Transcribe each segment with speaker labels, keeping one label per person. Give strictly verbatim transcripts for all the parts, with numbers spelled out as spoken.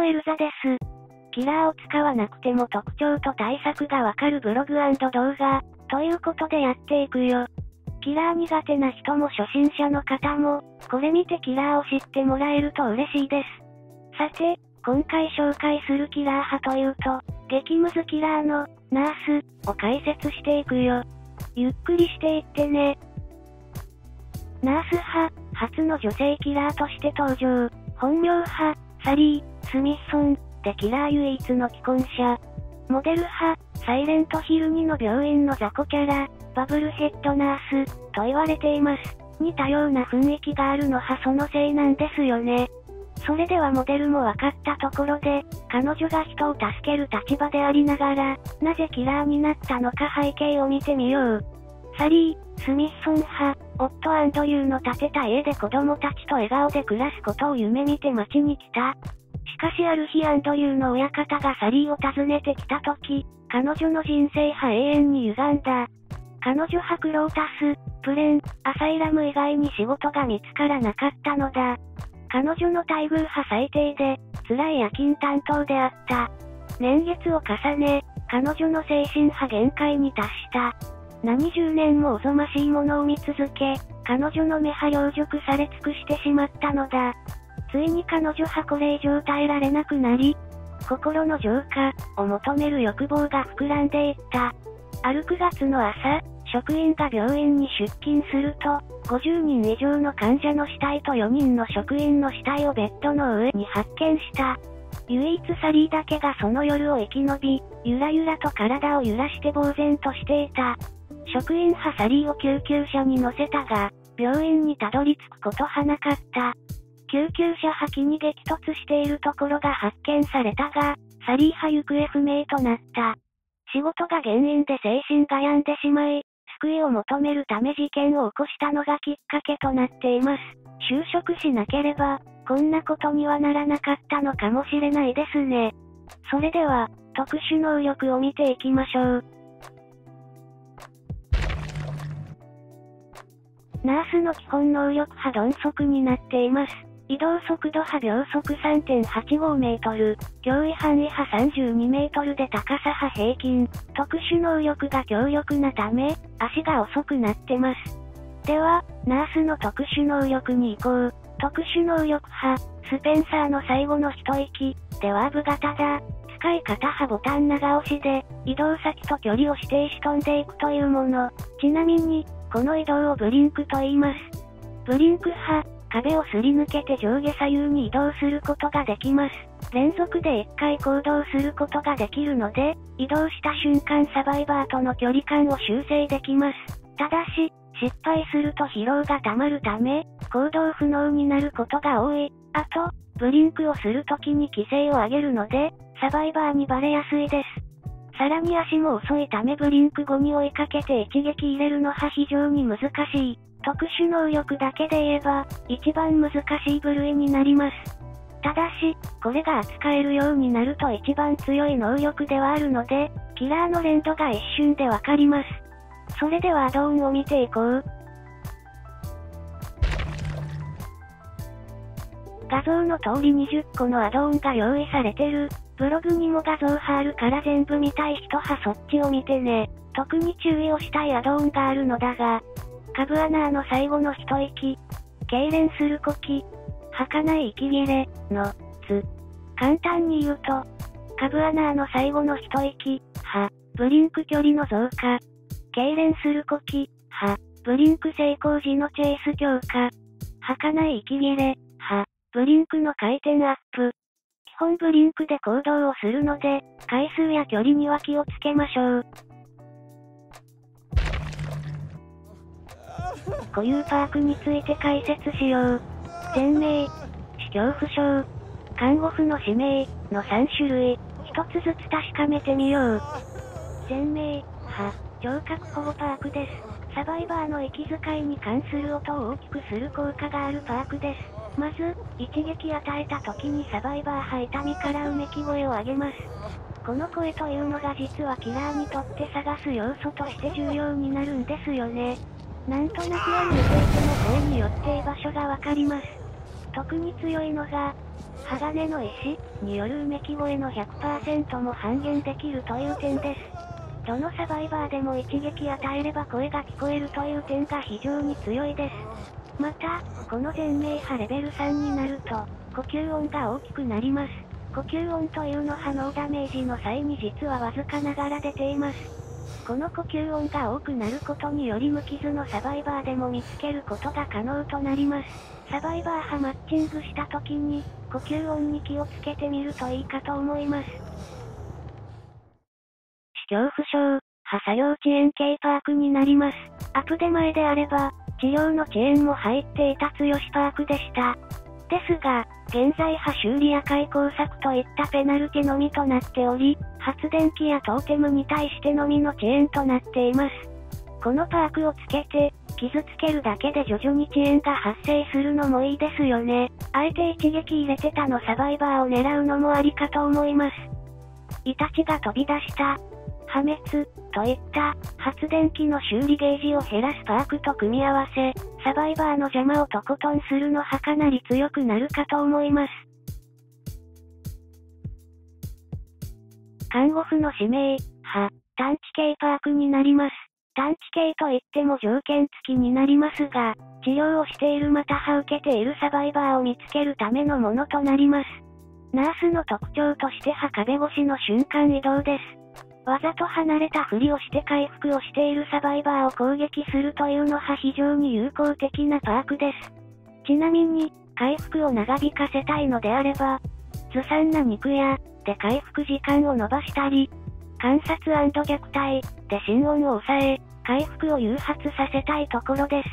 Speaker 1: もエルザです。キラーを使わなくても特徴と対策がわかるブログ&動画、ということでやっていくよ。キラー苦手な人も初心者の方も、これ見てキラーを知ってもらえると嬉しいです。さて、今回紹介するキラー派というと、激ムズキラーの、ナース、を解説していくよ。ゆっくりしていってね。ナース派、初の女性キラーとして登場。本名派、サリー、スミソン、でキラー唯一の既婚者。モデル派、サイレントヒルにの病院の雑魚キャラ、バブルヘッドナース、と言われています。似たような雰囲気があるのはそのせいなんですよね。それではモデルも分かったところで、彼女が人を助ける立場でありながら、なぜキラーになったのか背景を見てみよう。サリー、スミソン派、夫アンドリューの建てた家で子供たちと笑顔で暮らすことを夢見て街に来た。しかしある日アンドリューの親方がサリーを訪ねてきた時、彼女の人生派永遠に歪んだ。彼女はクロータス、プレン、アサイラム以外に仕事が見つからなかったのだ。彼女の待遇派最低で、辛い夜勤担当であった。年月を重ね、彼女の精神派限界に達した。何十年もおぞましいものを見続け、彼女の目は養熟され尽くしてしまったのだ。ついに彼女はこれ以上耐えられなくなり、心の浄化を求める欲望が膨らんでいった。あるくがつの朝、職員が病院に出勤すると、ごじゅうにん以上の患者の死体とよにんの職員の死体をベッドの上に発見した。唯一サリーだけがその夜を生き延び、ゆらゆらと体を揺らして呆然としていた。職員派サリーを救急車に乗せたが、病院にたどり着くことはなかった。救急車は木に激突しているところが発見されたが、サリーは行方不明となった。仕事が原因で精神が病んでしまい、救いを求めるため事件を起こしたのがきっかけとなっています。就職しなければ、こんなことにはならなかったのかもしれないですね。それでは、特殊能力を見ていきましょう。ナースの基本能力は鈍足になっています。移動速度は秒速 さんてんはちごメートル、脅威範囲はさんじゅうにメートルで高さは平均。特殊能力が強力なため、足が遅くなってます。では、ナースの特殊能力に行こう。特殊能力派、スペンサーの最後の一息、でワープ型だ。使い方はボタン長押しで、移動先と距離を指定し飛んでいくというもの。ちなみに、この移動をブリンクと言います。ブリンク派、壁をすり抜けて上下左右に移動することができます。連続でいっかい行動することができるので、移動した瞬間サバイバーとの距離感を修正できます。ただし、失敗すると疲労が溜まるため、行動不能になることが多い。あと、ブリンクをするときに規制を上げるので、サバイバーにバレやすいです。さらに足も遅いためブリンク後に追いかけて一撃入れるのは非常に難しい。特殊能力だけで言えば、一番難しい部類になります。ただし、これが扱えるようになると一番強い能力ではあるので、キラーの連動が一瞬でわかります。それではアドオンを見ていこう。画像の通りにじゅっこのアドオンが用意されてる。ブログにも画像貼るから全部見たい人はそっちを見てね。特に注意をしたいアドオンがあるのだが、カブアナーの最後の一息、痙攣する呼吸、儚い息切れ、の、つ。簡単に言うと、カブアナーの最後の一息、は、ブリンク距離の増加、痙攣する呼吸、は、ブリンク成功時のチェイス強化、儚い息切れ、は、ブリンクの回転アップ。基本ブリンクで行動をするので、回数や距離には気をつけましょう。固有パークについて解説しよう。全名、死恐怖症、看護婦の氏名のさん種類、一つずつ確かめてみよう。全名、は、聴覚保護パークです。サバイバーの息遣いに関する音を大きくする効果があるパークです。まず、一撃与えた時にサバイバーは痛みからうめき声を上げます。この声というのが実はキラーにとって探す要素として重要になるんですよね。なんとなく歩いていても声によって居場所がわかります。特に強いのが、は鋼の石によるうめき声の ひゃくパーセント も半減できるという点です。どのサバイバーでも一撃与えれば声が聞こえるという点が非常に強いです。また、この全鳴波レベルさんになると、呼吸音が大きくなります。呼吸音というのはノーダメージの際に実はわずかながら出ています。この呼吸音が多くなることにより無傷のサバイバーでも見つけることが可能となります。サバイバー派マッチングした時に、呼吸音に気をつけてみるといいかと思います。死恐怖症、歯作業遅延系パークになります。アップデ前であれば、治療の遅延も入っていた強しパークでした。ですが、現在は修理や開工作といったペナルティのみとなっており、発電機やトーテムに対してのみの遅延となっています。このパークをつけて、傷つけるだけで徐々に遅延が発生するのもいいですよね。あえて一撃入れて他のサバイバーを狙うのもありかと思います。イタチが飛び出した。破滅、といった発電機の修理ゲージを減らすパークと組み合わせ、サバイバーの邪魔をとことんするのはかなり強くなるかと思います。看護婦の指名、は、探知系パークになります。探知系といっても条件付きになりますが、治療をしているまたは受けているサバイバーを見つけるためのものとなります。ナースの特徴としては壁越しの瞬間移動です。わざと離れたふりをして回復をしているサバイバーを攻撃するというのは非常に有効的なパークです。ちなみに、回復を長引かせたいのであれば、ずさんな肉屋で回復時間を伸ばしたり、観察&虐待で心音を抑え、回復を誘発させたいところです。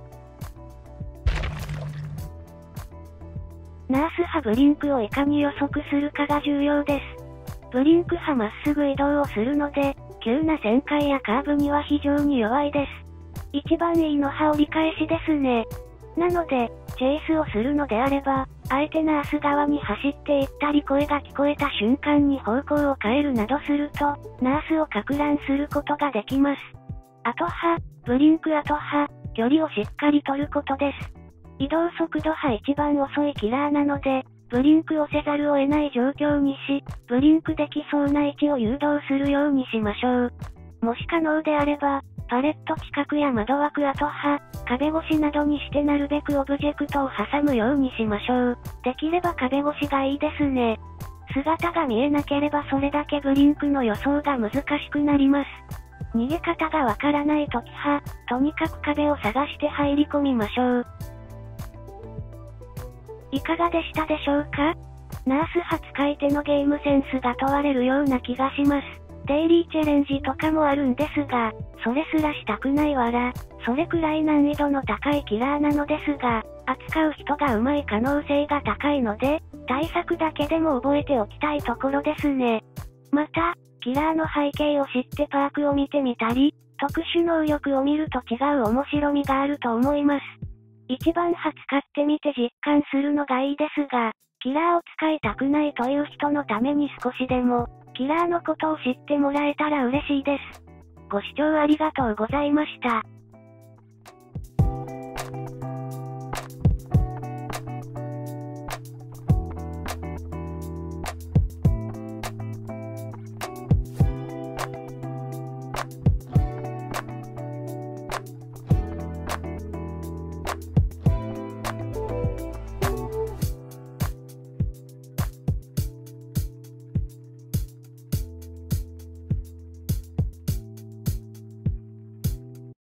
Speaker 1: ナース派ブリンクをいかに予測するかが重要です。ブリンク派まっすぐ移動をするので、急な旋回やカーブには非常に弱いです。一番いいのは折り返しですね。なので、チェイスをするのであれば、あえてナース側に走っていったり声が聞こえた瞬間に方向を変えるなどすると、ナースをか乱することができます。後派、ブリンク後派、距離をしっかり取ることです。移動速度派一番遅いキラーなので、ブリンクをせざるを得ない状況にし、ブリンクできそうな位置を誘導するようにしましょう。もし可能であれば、パレット近くや窓枠後派、壁越しなどにしてなるべくオブジェクトを挟むようにしましょう。できれば壁越しがいいですね。姿が見えなければそれだけブリンクの予想が難しくなります。逃げ方がわからないときは、とにかく壁を探して入り込みましょう。いかがでしたでしょうか？ナース派使い手のゲームセンスが問われるような気がします。デイリーチャレンジとかもあるんですが、それすらしたくないわら、それくらい難易度の高いキラーなのですが、扱う人が上手い可能性が高いので、対策だけでも覚えておきたいところですね。また、キラーの背景を知ってパークを見てみたり、特殊能力を見ると違う面白みがあると思います。一番派使ってみて実感するのがいいですが、キラーを使いたくないという人のために少しでも、キラーのことを知ってもらえたら嬉しいです。ご視聴ありがとうございました。